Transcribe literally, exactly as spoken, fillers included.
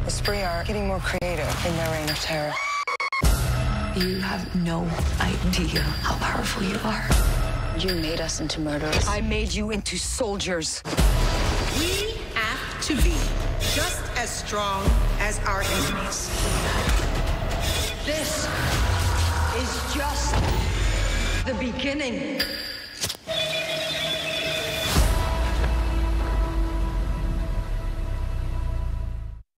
The Spree are getting more creative in their reign of terror. You have no idea how powerful you are. You made us into murderers. I made you into soldiers. We have to be just as strong as our enemies. This is just the beginning.